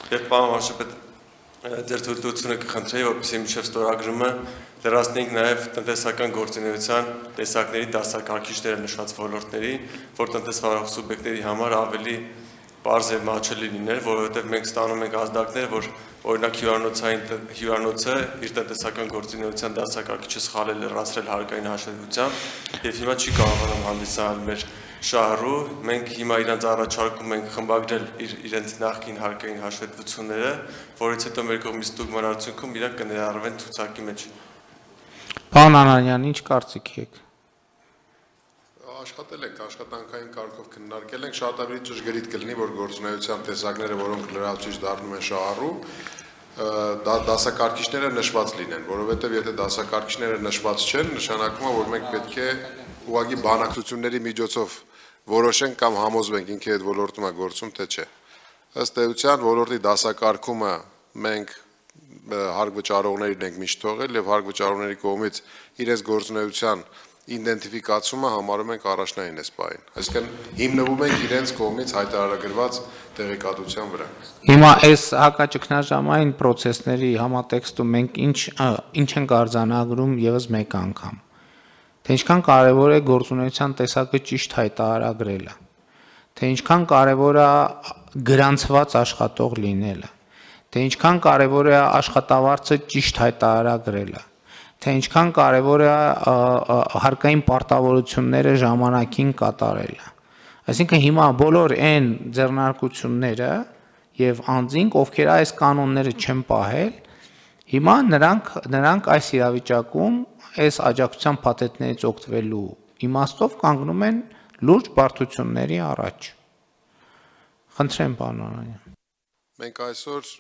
Եվ պարոն վարչապետ, ձեր թույլտվությունը կխնդրեի, որպեսզի մինչև ստորագրումը լրացնենք նաև տնտեսական գործունեության տեսակների դասակարգիչները նշված ոլորտների, որ տնտեսվարող սուբյեկտների համար ավելի պարզ եւ մատչելի լիներ, որովհետեւ մենք ստանում ենք ազդակներ, որ օրինակ հյուրանոցը իր տնտեսական գործունեության դասակարգիչը սխալել լրացրել հարկային հաշվետվությամբ եւ հիմա չի կարողանում հանդիսանալ մեր շահառու, մենք հիմա իրանց առաջարկում ենք խմբագրել իրենց նախկին հարկային հաշվետվությունները, որից հետո մեր կողմից ստուգման արդյունքում իրանք կներառվեն ցուցակի մեջ։ Պարոն Անանյան, ինչ կարծիք եք։ Աշխատել ենք, աշխատանքային կարգով քննարկել ենք, շատ ավելի ճշգրիտ կլինի, որ գործունեության տեսակները, որոնք լրացուցիչ դառնում են շահառու, դասակարգիչները նշված լինեն, որովհետև եթե դասակարգիչները նշված չեն, նշանակում է, որ մենք պետք է ուղղակի բանակցությունների միջոցով որոշենք կամ համոզվենք ինքը այդ ոլորտում է գործում, թե չէ։ Ըստ էության ոլորտի դասակարգումը մենք հարկ վճարողներին ենք միշտ թողել եւ հարկ վճարողների կողմից իրենց գործունեության իդենտիֆիկացումը համարում ենք առաջնային այս պահին։ Այսինքն հիմնվում ենք իրենց կողմից հայտարարագրված տեղեկատվության վրա։ Հիմա այս հակաճգնաժամային process-ների համատեքստում մենք ինչ ենք արձանագրում եւս մեկ անգամ։ Թե ինչքան կարևոր է գործունեության տեսակը ճիշտ հայտարարագրելը։ Թե ինչքան կարևոր է գրանցված աշխատող լինելը։ Թե ինչքան կարևոր է աշխատավարձը ճիշտ հայտարարագրելը։ Թե ինչքան կարևոր է հարկային պարտավորությունները ժամանակին կատարելը։ Այսինքն հիմա բոլոր այն ձեռնարկությունները եւ անձինք, ովքեր այս կանոնները չեն պահել, հիմա նրանք այս իրավիճակում այս աջակցության փաթեթներից օգտվելու իմաստով կանգնում են լուրջ բարդությունների առաջ։ Խնդրեմ, պարոն Անանյան։ Մենք այսօր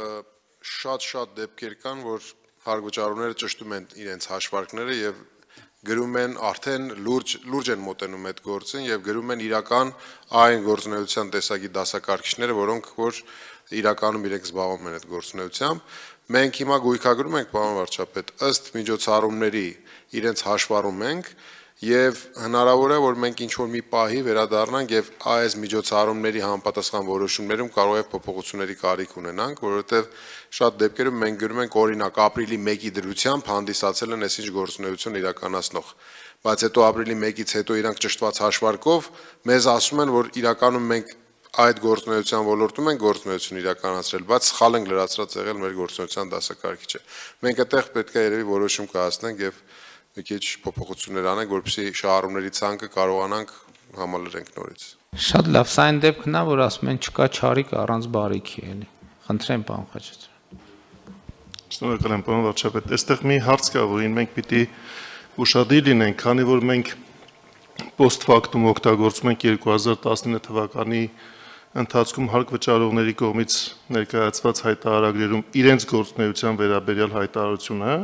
շատ դեպքեր կան, որ հարգվճարողները ճշտում են իրենց հաշվարկները եւ գրում են արդեն լուրջ են մոտենում այդ գործին եւ գրում են իրական այն գործունեության տեսակի դասակարգիչները, որոնք որ իրականում իրենք զբաղվում են այդ գործունեությամբ։ Մենք հիմա գույքագրում ենք, պարոն վարչապետ, ըստ միջոցառումների իրենց հաշվառում ենք եւ հնարավոր է, որ մենք ինչ-որ մի պահի վերադառնանք եւ այս միջոցառումների համապատասխան որոշումներում կարող է փոփոխությունների կարիք ունենանք, որովհետեւ շատ դեպքերում մենք գրում ենք օրինակ ապրիլի 1-ի դրությամբ հանդիսացել են այսինչ գործունեություն իրականացնող, բայց հետո ապրիլի 1-ից հետո իրանք ճշտված հաշվարկով մեզ ասում են, որ իրականում մենք այդ գործունեության ոլորտում են գործունեություն իրականացրել, բայց սխալ ենք լրացրած եղել մեր գործունեության դասակարգիչը։ Մենք այդտեղ պետք է երևի որոշում կայացնենք եւ մի քիչ փոփոխություններ անենք, որպեսզի շահառուների ցանկը կարողանանք համալրենք նորից։ Շատ լավ, սա այն դեպքն է, որ ասում են չկա չարիք առանց բարիքի, էլի։ Խնդրեմ, պարոն Խաչատրյան։ Շնորհակալ եմ, պարոն վարչապետ։ Այստեղ մի հարց կա, որին մենք պիտի ուշադիր լինենք, քանի որ մենք post factum օգտագործում ենք 2019 թվականի ընթացքում հարկ վճարողների կողմից ներկայացված հայտարարագրերում իրենց գործունեության վերաբերյալ հայտարարությունը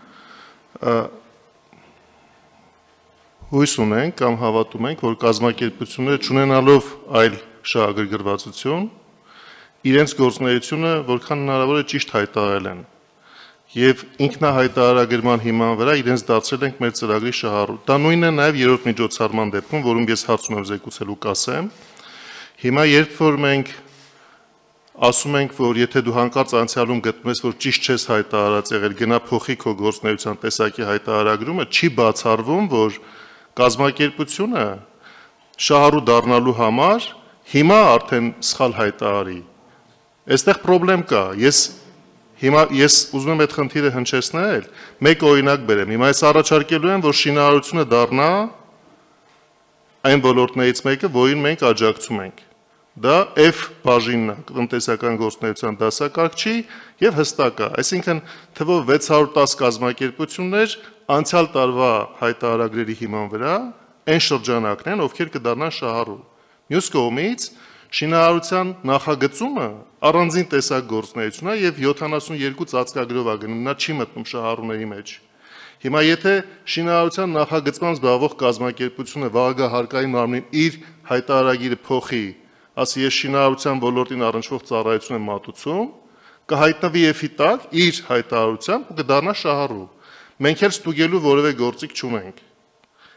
հույս ունենք կամ հավատում ենք, որ կազմակերպությունները չունենալով այլ շահագրգռվածություն իրենց գործունեությունը որքան հնարավոր է ճիշտ հայտարարել են եւ ինքնահայտարարագրման հիման վրա իրենց դարձրել ենք մեր ծրագրի շահառու։ Դա նույնն է նաեւ երրորդ միջոցառման դեպքում, որում ես հարց ունեմ զեկուցելու կասեմ։ Հիմա երբ որ մենք ասում ենք, որ եթե դու հանկարծ անցյալում գտնում ես, որ ճիշտ չես հայտարարած եղել, գնա փոխի քո գործունեության տեսակի հայտարարագրումը, չի բացառվում, որ կազմակերպությունը շահառու դառնալու համար հիմա արդեն սխալ հայտարարի։ Այստեղ խնդրեմ կա։ Ես ուզում եմ այդ խնդիրը հնչեցնել, մեկ օրինակ բերեմ։ Հիմա ես առաջարկելու եմ, որ շինարարությունը դառնա այն ոլորտներից մեկը, որին մենք աջակցում ենք։ Դա F բաժինն է, տնտեսական գործունեության դասակարգչի եւ հստակ է, այսինքն թվով 610 կազմակերպություններ անցյալ տարվա հայտարարագրերի հիման վրա այն շրջանակն են, ովքեր կդառնան շահառու։ Մյուս կողմից շինարարության նախագծումը առանձին տեսակ գործունեություն է եւ 72 ծածկագրով է գնում, նա չի մտնում շահառուների մեջ։ Հիմա եթե շինարարության նախագծման զբաղվող կազմակերպությունը վարագահարկային մարմնին իր հայտարարագիրը փոխի, ասի ես շինարարության ոլորտին առնչվող ծառայություն եմ մատուցում, կհայտնվի F-ի տակ իր հայտարարությամբ ու կդառնա շահառու։ Մենք էլ ստուգելու որևէ գործիք չունենք։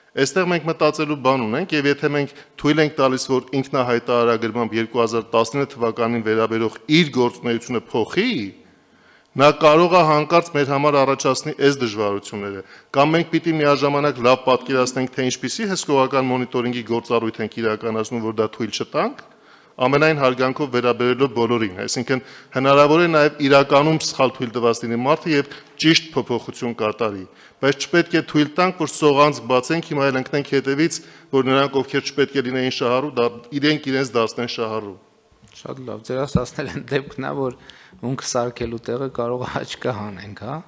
Այստեղ մենք մտածելու բան ունենք, եւ եթե մենք թույլ ենք տալիս, որ ինքնահայտարարագրմամբ 2019 թվականին վերաբերող իր գործունեությունը փոխի, նա կարող է հանկարծ մեր համար առաջացնի այս դժվարությունները, կամ մենք պիտի միաժամանակ լավ պատկերացնենք, թե ինչպիսի հսկողական մոնիտորինգի գործառույթ ենք իրականացնում, որ դա թույլ չտանք, ամենայն հարգանքով վերաբերելով բոլորին, այսինքն հնարավոր է նաև իրականում սխալ թույլ տված լինի մարդը եւ ճիշտ փոփոխություն կատարի, բայց չպետք է թույլ տանք, որ սողանց բացենք, հիմա էլ ընկնենք հետևից, որ նրանք ովքեր չպետք է լինեին շահառու, իրենք իրենց դարձնեն շահառու։ Շատ լավ, ձեր ասացնել են դեպքն է, որ ունք սարքելու տեղը կարող է աչքը հանենք, հա։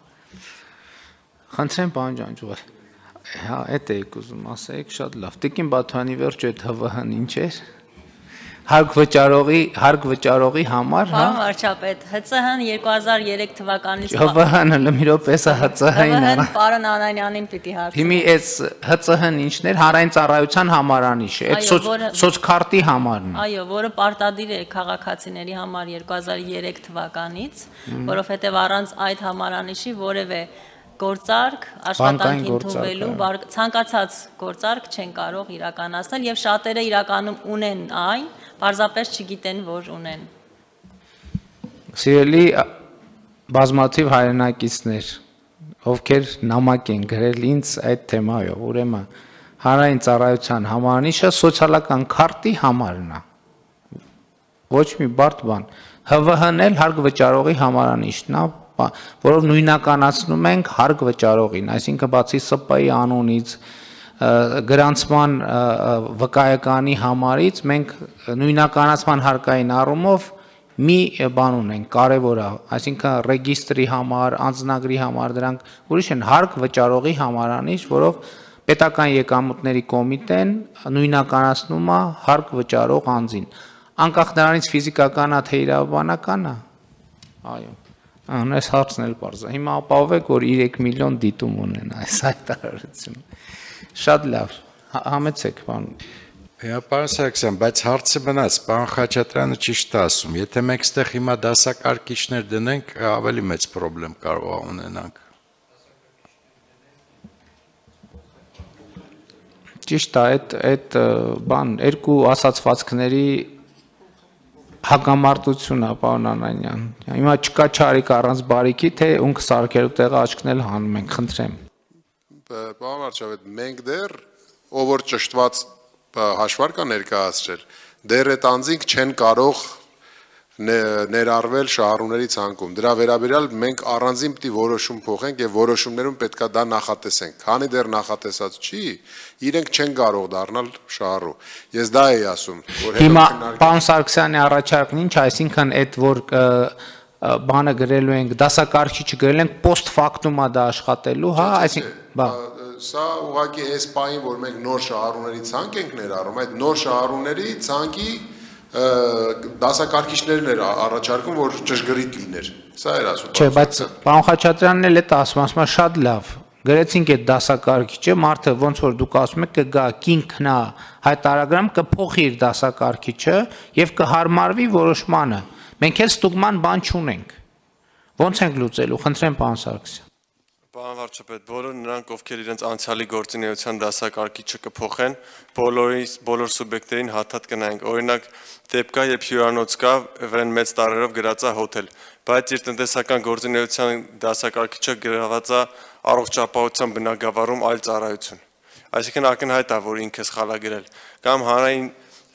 Խնդրեմ, պարոն Ջանջուղ, հա, այդ էիք ուզում ասեիք, շատ լավ։ Տիկին Բաթյանի վերջ այդ ՀՎՀ-ն ինչ էր։ Հարկ վճարողի համար, հա։ Պարոն վարչապետ, ՀՑՀ-ն 2003 թվականից ՀՎՀ-ն էլ մի րոպեսա ՀՑՀ-ին ՀՎՀ-ն պարոն Անանյանին պիտի հարցնի։ Հիմի այս ՀՑՀ-ն ինչն էր, հանրային ծառայության համարանիշը, այդ սոցքարտի համարն է։ Այո, որը պարտադիր է քաղաքացիների համար 2003 թվականից, որովհետև առանց այդ համարանիշի որևէ գործարք աշխատանք ընդունվելու ցանկացած գործարք չեն կարող իրականացնել եւ շատերը իրականում ունեն այն, պարզապես չգիտեն, որ ունեն։ Սիրելի բազմաթիվ հայրենակիցներ, ովքեր նամակ են գրել ինձ այդ թեմայով, ուրեմն հանրային ծառայության համարանիշը սոցիալական քարտի համարն է։ Ոչ մի բարդ բան։ ՀՎՀ-ն էլ հարկ վճարողի համարանիշն է, որով նույնականացնում ենք հարկ վճարողին, այսինքն բացի ՍՊ-ի անունից, գրանցման վկայականի համարից մենք նույնականացման հարկային առումով մի բան ունենք, կարևոր է, այսինքն ռեգիստրի համար, անձնագրի համար, դրանք ուրիշ են հարկ վճարողի համարանիշ, որով պետական եկամուտների կոմիտեն նույնականացնում է հարկ վճարող անձին։ Անկախ նրանից ֆիզիկական է թե իրավաբանական է։ Այո։ Այս հարցն էլ պարզ է։ Հիմա ապահովեք, որ 3 միլիոն դիտում ունեն այս հայտարարությունը։ Շատ լավ, համեցեք, պարոն։ Պարոն Սարգսյան, բայց հարցը մնաց, պարոն Խաչատրյանը ճիշտ է ասում, եթե մենք ստեղ հիմա դասակարգիչներ դնենք, ավելի մեծ խնդրեմ կարող է ունենանք։ Ճիշտ է, այդ բան երկու ասացվածքների հակամարտություն է, պարոն Անանյան։ Հիմա չկա չարիք առանց բարիքի, թե ունք սարքելու տեղը աչքն էլ հանում ենք, խնդրեմ։ Պարոն վարչապետ, մենք դեռ ով որ ճշտված հաշվարկ է ներկայացրել, դեռ այդ անձինք չեն կարող ներառվել շահառուների ցանկում։ Դրա վերաբերյալ մենք առանձին պիտի որոշում փոխենք եւ որոշումներում պետքա դա նախատեսենք։ Քանի դեռ նախատեսած չի, իրենք չեն կարող դառնալ շահառու։ Ես դա էի ասում, որ հիմա պարոն Սարգսյանի առաջարկն ինչ, այսինքն այդ որ բանը գրելու ենք, դասակարգիչը գրել ենք post factum-ա դա աշխատելու, հա, այսինքն սա ուղղակի այս պահին, որ մենք նոր շահառուների ցանկ ենք ներառում, այդ նոր շահառուների ցանկի դասակարգիչներն էր առաջարկում, որ ճշգրիտ լիներ։ Սա էր ասում։ Չէ, բայց պարոն Խաչատրյանն էլ է ասում շատ լավ։ Գրեցինք այդ դասակարգիչը, մարդը ոնց որ դուք ասում եք կգա կինքնա հայտարարագրամ կփոխի իր դասակարգիչը եւ կհարմարվի որոշմանը։ Մենք էլ ստուգման բան չունենք։ Ոնց ենք լուծելու, խնդրեմ պարոն Սարգսյան։ Պարոն վարչապետ, բոլոր նրանք, ովքեր իրենց անցյալի գործունեության դասակարգիչը կփոխեն, բոլոր սուբյեկտներին հաթաթ կնայենք։ Օրինակ, դեպք կա, երբ հյուրանոց կա, վրան մեծ տարերով գրած է հոթել, բայց իր տնտեսական գործունեության դասակարգիչը գրված է առողջապահության բնագավառում այլ ծառայություն։ Այսինքն ակնհայտ է, որ ինքը սխալ է գրել։ Կամ հանրային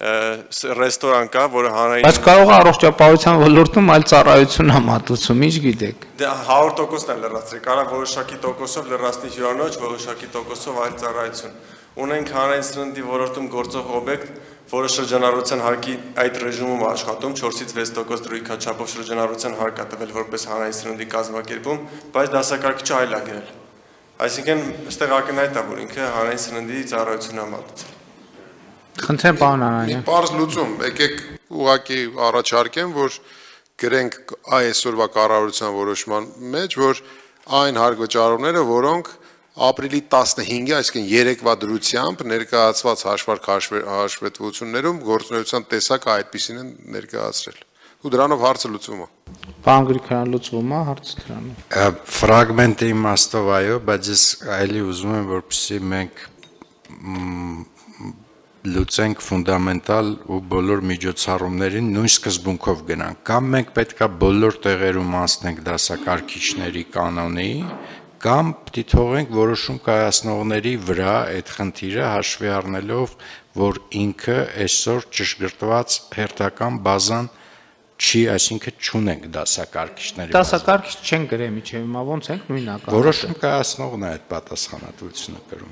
ռեստորան կա, որը հանրային Բայց կարող է առողջապահության ոլորտում այլ ծառայություն համատուցում, ինչ գիտեք։ Դե 100%-ն է լրացրել, կարող որոշակի տոկոսով լրացնի հյուրանոց, որոշակի տոկոսով այլ ծառայություն։ Ունենք հանրային սննդի ոլորտում գործող օբյեկտ, որը շրջանառության հարկի այդ ռեժիմում աշխատում 4-ից 6% դրույքաչափով շրջանառության հարկ է տվել որպես հանրային սննդի կազմակերպում, բայց դասակարգիչը այլ է գրել։ Այսինքն, այստեղ ակնհայտ է, որ ինքը հանրային սննդի ծառայություն համատուցել։ Խնդրեմ պարոն Անանյան։ Մի պարզ լուծում, եկեք ուղղակի առաջարկեմ, որ գրենք այսօրվա կառավարության որոշման մեջ, որ այն հարկ վճարողները, որոնք ապրիլի 15-ի, այսինքն երեկվա դրությամբ ներկայացված հաշվարկ հաշվետվություններում գործունեության տեսակը այդպիսին են ներկայացրել։ Ու դրանով հարցը լուծվում է։ Պարոն Գրիգորյան լուծվում է հարցը դրանով։ Ֆրագմենտի իմաստով այո, բայց ես այլի ուզում եմ, որպեսզի մենք լուծենք ֆունդամենտալ ու բոլոր միջոցառումներին նույն սկզբունքով գնանք։ Կամ մենք պետքա բոլոր տեղերում անցնենք դասակարգիչների կանոնի, կամ պիտի թողենք որոշում կայացնողների վրա այդ խնդիրը հաշվի առնելով, որ ինքը այսօր ճշգրտված հերթական բազան չի, այսինքն չունենք դասակարգիչների բազա։ Դասակարգիչ չեն գրել միջև հիմա ոնց ենք նույնական։ Որոշում կայացնողն է այդ պատասխանատվությունը կրում։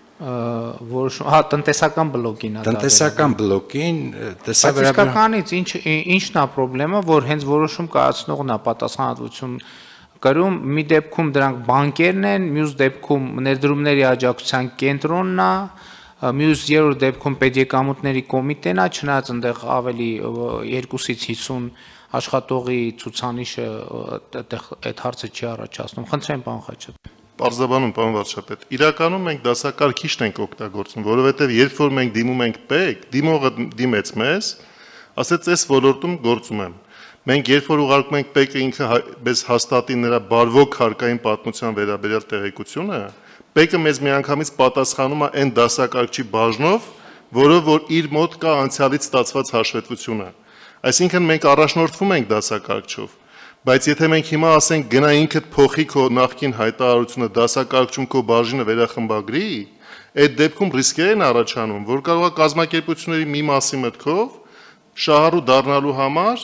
Որոշում, հա, տնտեսական բլոկին է։ Տնտեսական բլոկին Իսկականից ինչն է խնդրեմը, որ հենց որոշում կայացնողն է պատասխանատվություն կրում, մի դեպքում դրանք բանկերն են, մյուս դեպքում ներդրումների աջակցության կենտրոնն է, մյուս երրորդ դեպքում պետեկամուտների կոմիտեն է, չնայած այնտեղ ավելի 2-ից 50 աշխատողի ցուցանիշը այդ հարցը չի առաջացնում։ Խնդրեմ, պարոն Խաչատրյան։ Պարզաբանում, պարոն վարչապետ, իրականում մենք դասակարգիչն ենք օգտագործում, որովհետև երբ որ մենք դիմում ենք ՊԵԿ, դիմողը դիմեց մեզ, ասեց այս ոլորտում գործում եմ։ Մենք երբ որ ուղարկում ենք ՊԵԿ-ը ինքը մեզ հաստատի նրա բարվոք հարկային պատմության վերաբերյալ տեղեկությունը, ՊԵԿ-ը մեզ միանգամից պատասխանում է այն դասակարգչի բաժնով, որով որ իր մոտ կա անցյալից ստացված հաշվետվությունը։ Այսինքն մենք առաջնորդվում ենք դասակարգչով, բայց եթե մենք հիմա ասենք գնա ինքդ փոխի քո նախկին հայտարարությունը դասակարգչում քո բաժինը վերախմբագրի, այդ դեպքում ռիսկեր են առաջանում, որ կարող է կազմակերպությունների մի մասի մտքով շահառու դառնալու համար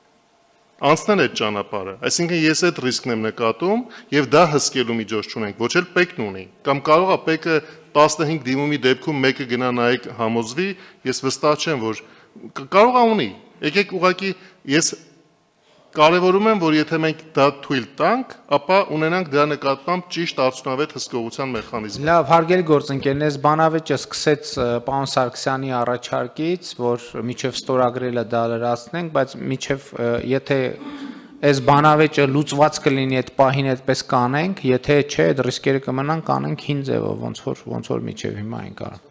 անցնել այդ ճանապարհը։ Այսինքն ես այդ ռիսկն եմ նկատում եւ դա հսկելու միջոց չունենք, ոչ էլ ՊԵԿ-ն ունի։ Կամ կարող է ՊԵԿ-ը 15 դիմումի դեպքում մեկը գնա նայեք համոզվի, ես վստահ չեմ, որ կարող է ունի։ Եկեք ուղղակի ես կարևորում եմ, որ եթե մենք դա թույլ տանք, ապա ունենանք դրա նկատմամբ ճիշտ արդյունավետ հսկողության մեխանիզմ։ Լավ, հարգելի գործընկերներ, բանավեճը սկսեց պարոն Սարգսյանի առաջարկից, որ միջև ստորագրելը դա լրացնենք, բայց միջև եթե այս բանավեճը լուծված կլինի այդ պահին այդպես կանենք, եթե չէ, այդ ռիսկերը կմնան կանենք հին ձևով, ոնց որ միջև հիմա ենք արում։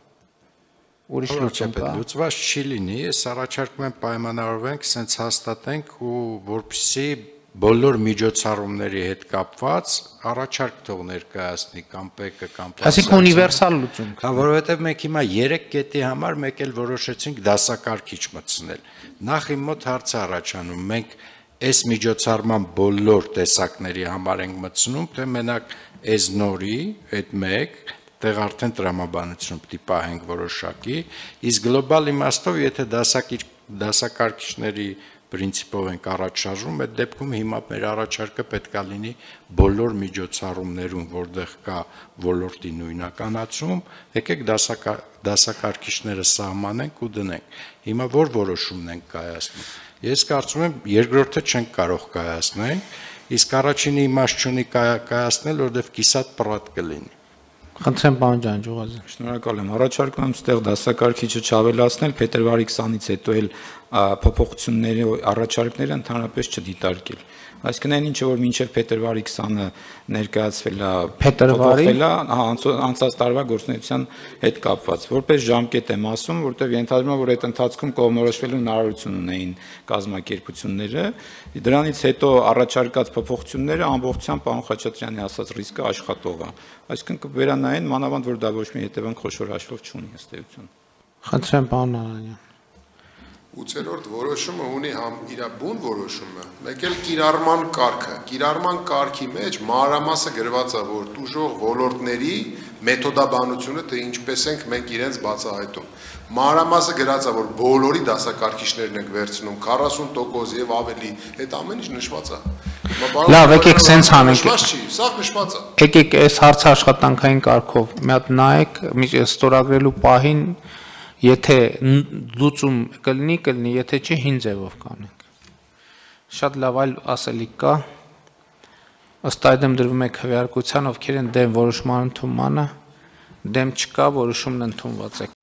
Ուրիշ լուծում կա։ Լուծված չի լինի, ես առաջարկում եմ պայմանավորվենք, սենց հաստատենք ու որպեսզի բոլոր միջոցառումների հետ կապված առաջարկ թող ներկայացնի կամ ՊԵԿ-ը կամ Այսինքն ունիվերսալ լուծում։ Հա, որովհետև մենք հիմա 3 կետի համար մեկ էլ որոշեցինք դասակարգիչ մտցնել։ Նախ իմ մոտ հարց է առաջանում, մենք այս միջոցառման բոլոր տեսակների համար ենք մտցնում, թե մենակ այս նորի, այդ մեկ տեղ արդեն տրամաբանություն պիտի պահենք որոշակի, իսկ գլոբալ իմաստով, եթե դասակարգիչների պրինցիպով ենք առաջ շարժում, այդ դեպքում հիմա մեր առաջարկը պետքա լինի բոլոր միջոցառումներում, որտեղ կա ոլորտի նույնականացում, եկեք դասակարգիչները սահմանենք ու դնենք։ Հիմա որ որոշումն ենք կայացնում։ Ես կարծում եմ երկրորդը չենք կարող կայացնել, իսկ առաջինը իմաստ չունի կայացնել, որովհետև կիսատ պռատ կլինի։ Խնդրեմ, պարոն Ջանջուղազյան։ Շնորհակալ եմ։ Առաջարկում եմ ստեղ դասակարգիչը չավելացնել, փետրվարի 20-ից հետո էլ փոփոխությունների առաջարկները ընդհանրապես չդիտարկել։ Այսինքն այն ինչը որ մինչև փետրվարի 20-ը ներկայացվել է, փոփոխվել է, անցած տարվա գործունեության հետ կապված։ Որպես ժամկետ եմ ասում, որտեղ ենթադրում եմ, որ այդ ընթացքում կողմնորոշվելու հնարավորություն ունեին կազմակերպությունները, դրանից հետո առաջարկած փոփոխությունները ամբողջությամբ պարոն Խաչատրյանի ասած ռիսկը աշխատող է։ Այսինքն կվերանային մանավանդ որ դա ոչ մի հետևանք խոշոր հաշվով չունի ըստ էության։ Խնդրեմ, պարոն Արանյան։ 8-րդ որոշումը ունի իր բուն որոշումը, մեկ էլ կիրառման կարգը։ Կիրառման կարգի մեջ մանրամասը գրված է, որ տուժող ոլորտների մեթոդաբանությունը, թե ինչպես ենք մենք իրենց բացահայտում։ Մանրամասը գրած է, որ բոլորի դասակարգիչներն ենք վերցնում 40% եւ ավելի, այդ ամեն ինչ նշված է։ Լավ, եկեք սենց անենք։ Նշված չի, սա նշված է։ Եկեք այս հարցը աշխատանքային կարգով մի հատ նայեք, ստորագրելու պահին եթե լուծում կլինի, եթե չէ հին ձևով կանենք։ Շատ լավ այլ ասելիք կա։ Ըստ այդմ դրվում է քվեարկության, ովքեր են դեմ որոշման ընդունմանը, դեմ չկա, որոշումն ընդունված է։